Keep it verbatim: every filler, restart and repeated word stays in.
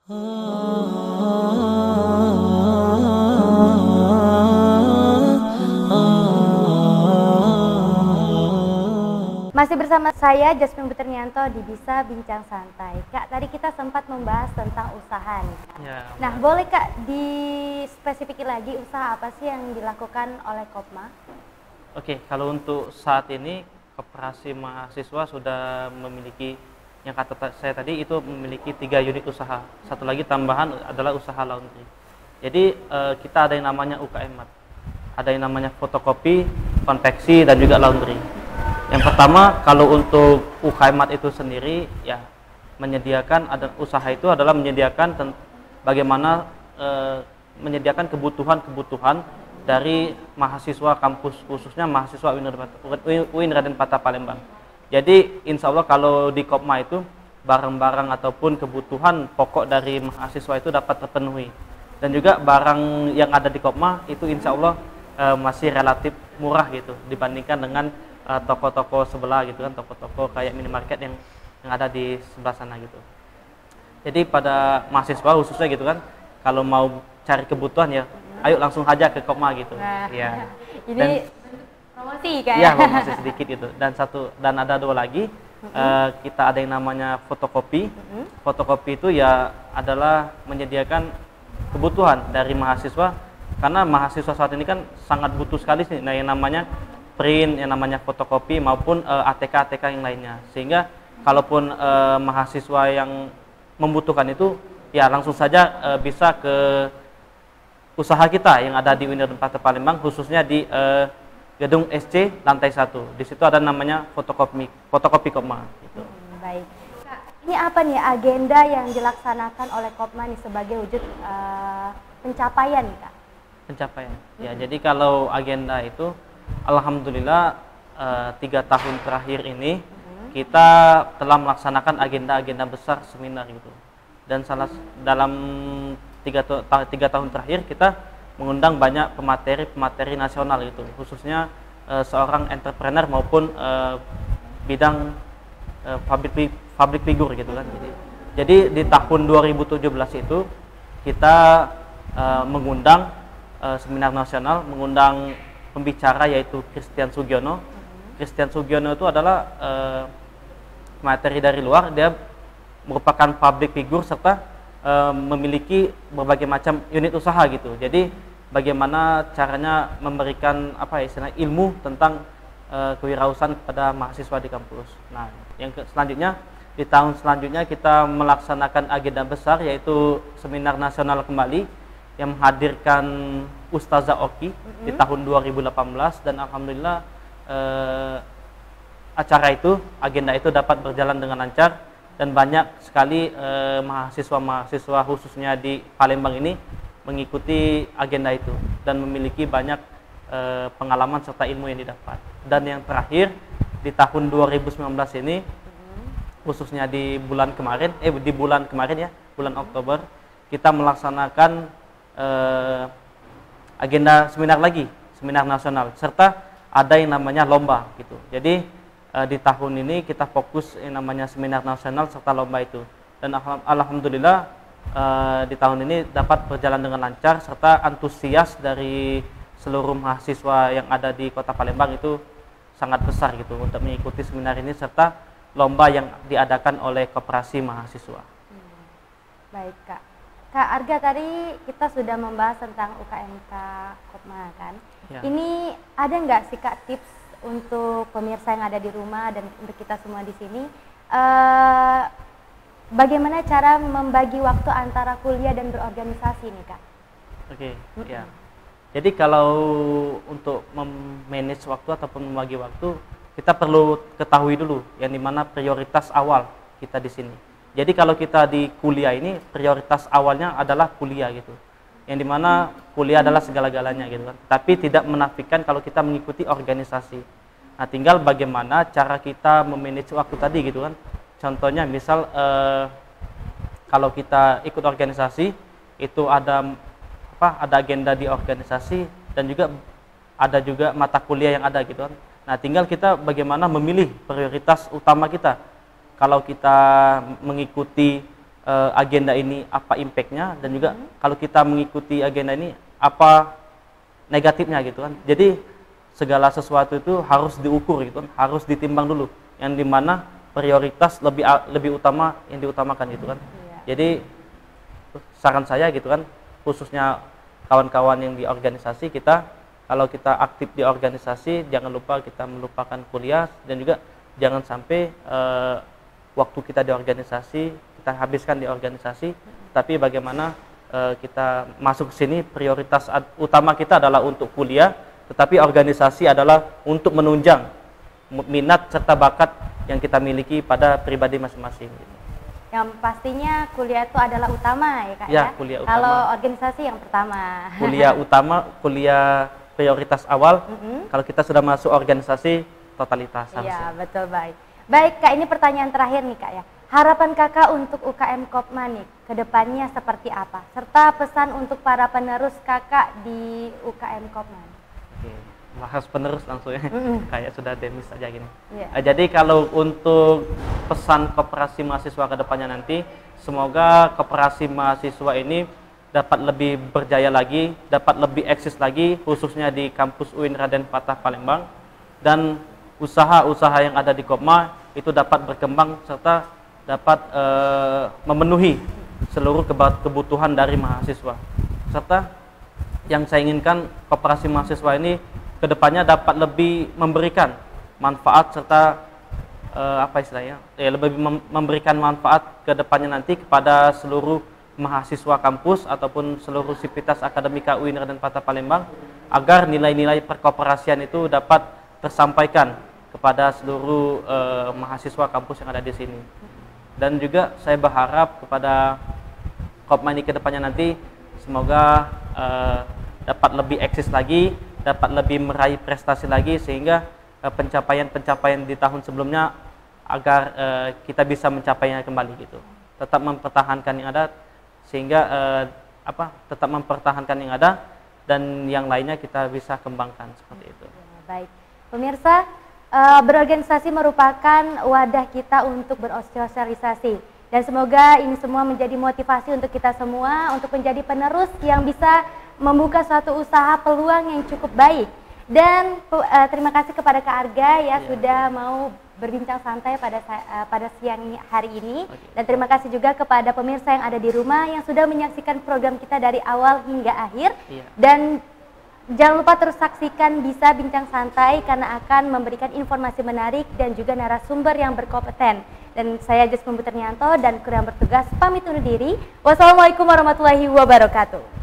Masih bersama saya Jasmine Buternianto di Bisa Bincang Santai. Kak, tadi kita sempat membahas tentang usaha nih, Kak. Ya, nah, ya. boleh Kak dispesifikin lagi usaha apa sih yang dilakukan oleh Kopma? Oke, kalau untuk saat ini Koperasi Mahasiswa sudah memiliki, yang kata saya tadi itu memiliki tiga unit usaha. Satu lagi tambahan adalah usaha laundry. Jadi eh, kita ada yang namanya U K M Mart, ada yang namanya fotokopi, konveksi, dan juga laundry. Yang pertama, kalau untuk U K M Mart itu sendiri, ya menyediakan, ada usaha itu adalah menyediakan ten, bagaimana eh, menyediakan kebutuhan-kebutuhan dari mahasiswa kampus, khususnya mahasiswa U I N Raden Patah Palembang. Jadi insya Allah kalau di Kopma itu barang-barang ataupun kebutuhan pokok dari mahasiswa itu dapat terpenuhi. Dan juga barang yang ada di Kopma itu insya Allah e, masih relatif murah gitu dibandingkan dengan toko-toko e, sebelah gitu kan, toko-toko kayak minimarket yang yang ada di sebelah sana gitu. Jadi pada mahasiswa khususnya gitu kan, kalau mau cari kebutuhan ya ayo langsung aja ke Kopma gitu. Nah, ya. Ini Dan, promosi kayak. Iya, promosi sedikit gitu. Dan satu dan ada dua lagi. Mm-hmm. uh, kita ada yang namanya fotokopi. Mm-hmm. Fotokopi itu ya adalah menyediakan kebutuhan dari mahasiswa, karena mahasiswa saat ini kan sangat butuh sekali sih. Nah, yang namanya print, yang namanya fotokopi maupun uh, A T K A T K yang lainnya. Sehingga kalaupun uh, mahasiswa yang membutuhkan itu ya langsung saja uh, bisa ke usaha kita yang ada di U I N Raden Patah Palembang, khususnya di uh, gedung S C lantai satu. Di situ ada namanya fotokopi fotokopi Kopma. Gitu. Hmm, baik. Kak, ini apa nih agenda yang dilaksanakan oleh Kopma nih sebagai wujud uh, pencapaian nih, Kak? Pencapaian. Ya, hmm. Jadi kalau agenda itu, alhamdulillah uh, tiga tahun terakhir ini hmm. kita telah melaksanakan agenda-agenda besar seminar gitu. Dan salah dalam tiga, tiga tahun terakhir kita mengundang banyak pemateri-pemateri nasional gitu, khususnya e, seorang entrepreneur maupun e, bidang e, public public figure gitu kan. Jadi, jadi di tahun dua ribu tujuh belas itu kita e, mengundang e, seminar nasional, mengundang pembicara yaitu Christian Sugiono. Mm-hmm. Christian Sugiono itu adalah e, materi dari luar, dia merupakan public figure serta memiliki berbagai macam unit usaha gitu. Jadi bagaimana caranya memberikan apa ya istilah ilmu tentang uh, kewirausahaan kepada mahasiswa di kampus. Nah, yang ke, selanjutnya di tahun selanjutnya kita melaksanakan agenda besar yaitu seminar nasional kembali yang menghadirkan Ustazah Oki mm-hmm. di tahun dua ribu delapan belas, dan alhamdulillah uh, acara itu, agenda itu dapat berjalan dengan lancar. Dan banyak sekali eh, mahasiswa-mahasiswa khususnya di Palembang ini mengikuti agenda itu dan memiliki banyak eh, pengalaman serta ilmu yang didapat. Dan yang terakhir di tahun dua ribu sembilan belas ini, khususnya di bulan kemarin, eh di bulan kemarin ya, bulan Oktober, kita melaksanakan eh, agenda seminar lagi, seminar nasional, serta ada yang namanya lomba gitu. Jadi di tahun ini kita fokus yang namanya seminar nasional serta lomba itu, dan alhamdulillah di tahun ini dapat berjalan dengan lancar serta antusias dari seluruh mahasiswa yang ada di Kota Palembang itu sangat besar gitu untuk mengikuti seminar ini serta lomba yang diadakan oleh Koperasi Mahasiswa. Hmm. Baik Kak, Kak Arga, tadi kita sudah membahas tentang U K M K Kopma kan. Ya. Ini ada nggak sih Kak tips untuk pemirsa yang ada di rumah dan untuk kita semua di sini, uh, bagaimana cara membagi waktu antara kuliah dan berorganisasi nih Kak? Oke, mm-hmm. ya. Jadi kalau untuk memanage waktu ataupun membagi waktu, kita perlu ketahui dulu yang dimana prioritas awal kita di sini. Jadi kalau kita di kuliah ini, prioritas awalnya adalah kuliah gitu, yang dimana kuliah adalah segala-galanya gitu kan. Tapi tidak menafikan kalau kita mengikuti organisasi. Nah, tinggal bagaimana cara kita memanage waktu tadi gitu kan. Contohnya misal eh, kalau kita ikut organisasi itu ada apa? Ada agenda di organisasi dan juga ada juga mata kuliah yang ada gitu kan. Nah, tinggal kita bagaimana memilih prioritas utama kita. Kalau kita mengikuti uh, agenda ini apa impactnya, dan juga hmm. kalau kita mengikuti agenda ini apa negatifnya gitu kan. Jadi segala sesuatu itu harus diukur gitu kan, harus ditimbang dulu, yang dimana prioritas lebih lebih utama yang diutamakan gitu kan. Yeah. Jadi saran saya gitu kan, khususnya kawan-kawan yang di organisasi kita, kalau kita aktif di organisasi, jangan lupa kita melupakan kuliah, dan juga jangan sampai uh, waktu kita di organisasi kita habiskan di organisasi, tapi bagaimana uh, kita masuk ke sini prioritas utama kita adalah untuk kuliah, tetapi organisasi adalah untuk menunjang minat serta bakat yang kita miliki pada pribadi masing-masing. Yang pastinya kuliah itu adalah utama ya Kak ya? Ya, kuliah utama. Kalau organisasi yang pertama. Kuliah utama, kuliah prioritas awal. Mm-hmm. Kalau kita sudah masuk organisasi, totalitas. Iya, betul, baik. Baik Kak, ini pertanyaan terakhir nih Kak ya. Harapan Kakak untuk U K M Kopma nih, kedepannya seperti apa? Serta pesan untuk para penerus Kakak di U K M Kopma. Oke, bahas penerus langsung ya. Mm-hmm. Kayak sudah demis aja gini. Yeah. Uh, jadi kalau untuk pesan koperasi mahasiswa kedepannya nanti, semoga koperasi mahasiswa ini dapat lebih berjaya lagi, dapat lebih eksis lagi, khususnya di kampus U I N Raden Fatah Palembang, dan usaha-usaha yang ada di Kopma itu dapat berkembang serta dapat e, memenuhi seluruh kebutuhan dari mahasiswa. Serta yang saya inginkan koperasi mahasiswa ini kedepannya dapat lebih memberikan manfaat serta e, apa istilahnya, ya, lebih memberikan manfaat kedepannya nanti kepada seluruh mahasiswa kampus ataupun seluruh sivitas akademika U I N Raden Fatah Palembang, agar nilai-nilai perkoperasian itu dapat tersampaikan kepada seluruh uh, mahasiswa kampus yang ada di sini. Dan juga saya berharap kepada Kopma ini kedepannya nanti semoga uh, dapat lebih eksis lagi, dapat lebih meraih prestasi lagi, sehingga pencapaian-pencapaian uh, di tahun sebelumnya agar uh, kita bisa mencapainya kembali gitu. Tetap mempertahankan yang ada, sehingga uh, apa? Tetap mempertahankan yang ada, dan yang lainnya kita bisa kembangkan seperti itu. Ya, baik. Pemirsa, uh, berorganisasi merupakan wadah kita untuk bersosialisasi, dan semoga ini semua menjadi motivasi untuk kita semua untuk menjadi penerus yang bisa membuka suatu usaha peluang yang cukup baik. Dan uh, terima kasih kepada Kak Arga ya, ya sudah mau berbincang santai pada uh, pada siang hari ini. Okay. Dan terima kasih juga kepada pemirsa yang ada di rumah yang sudah menyaksikan program kita dari awal hingga akhir. Ya. Dan jangan lupa terus saksikan Bisa Bincang Santai, karena akan memberikan informasi menarik dan juga narasumber yang berkompeten. Dan saya Jasmine Buternianto dan kru yang bertugas pamit undur diri. Wassalamualaikum warahmatullahi wabarakatuh.